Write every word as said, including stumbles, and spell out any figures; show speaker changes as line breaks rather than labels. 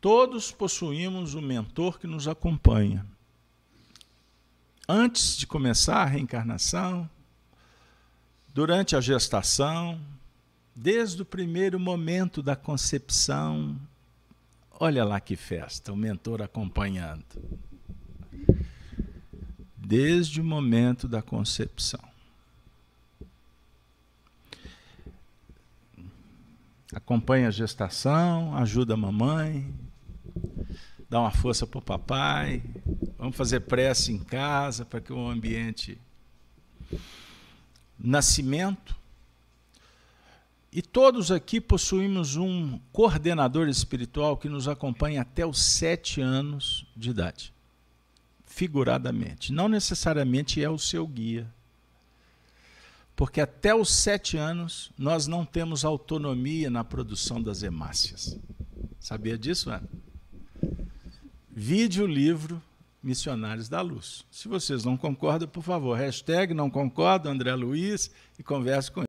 Todos possuímos um mentor que nos acompanha. Antes de começar a reencarnação, durante a gestação, desde o primeiro momento da concepção, olha lá que festa, o mentor acompanhando. Desde o momento da concepção. Acompanha a gestação, ajuda a mamãe, dá uma força para o papai, vamos fazer prece em casa para que o ambiente... Nascimento. E todos aqui possuímos um coordenador espiritual que nos acompanha até os sete anos de idade. Figuradamente. Não necessariamente é o seu guia. Porque até os sete anos nós não temos autonomia na produção das hemácias. Sabia disso, Ana? Vide o livro Missionários da Luz. Se vocês não concordam, por favor, hashtag não concordo, André Luiz, e converse com ele.